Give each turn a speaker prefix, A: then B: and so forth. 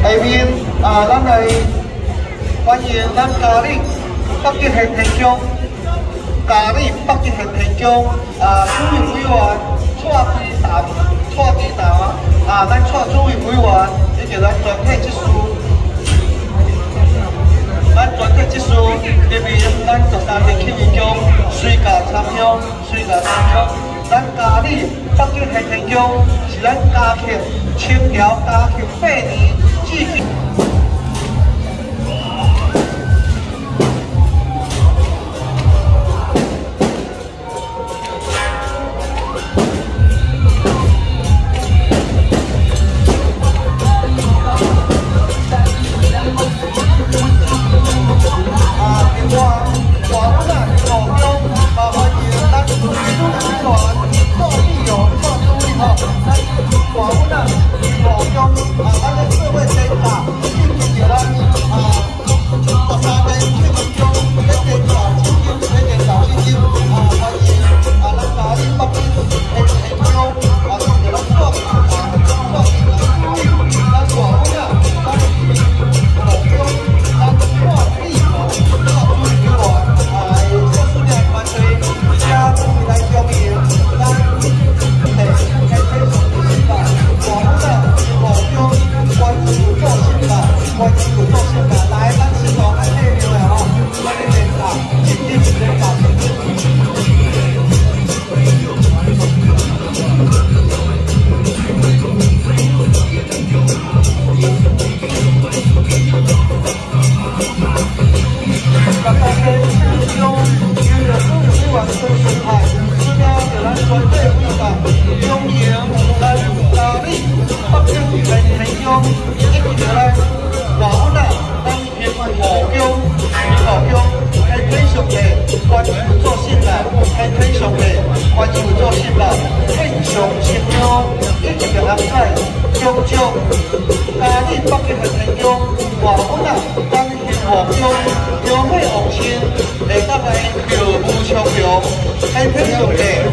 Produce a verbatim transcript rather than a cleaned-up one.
A: 下面啊，咱来欢迎咱嘉里北极玄天宫，嘉里北极玄天宫啊，主任委员蔡基达，蔡基达啊，咱蔡主任委员以及咱全体职事，咱全体职事入面咱十三个庆宫随驾参香，随驾参香。 咱嘉里北极玄天宫是咱嘉庆清朝嘉庆八年至今。 天天上帝，